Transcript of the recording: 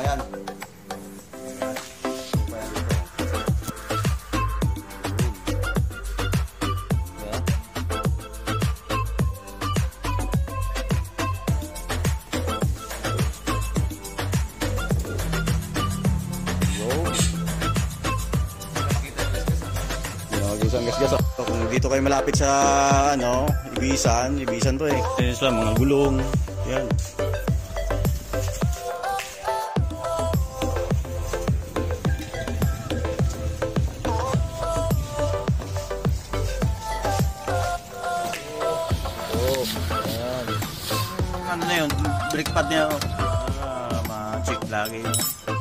yan. Gas-gas. Kung dito kayo malapit sa Ibisan to eh. Yan sila, mga gulong. Yan. Ano na yun? Brake pad niya. Ma-check lagi.